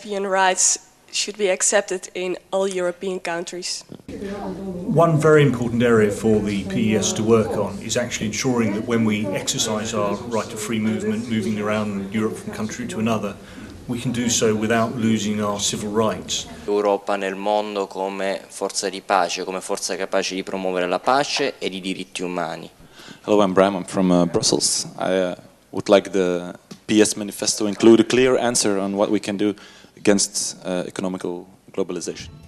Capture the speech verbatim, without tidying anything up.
European rights should be accepted in all European countries. One very important area for the P E S to work on is actually ensuring that when we exercise our right to free movement, moving around Europe from country to another, we can do so without losing our civil rights. L'Europa nel mondo come forza di pace, come forza capace di promuovere la pace e i diritti umani. Hello, I'm Bram, I'm from uh, Brussels. I uh, would like the P E S manifesto to include a clear answer on what we can do against uh, economical globalization.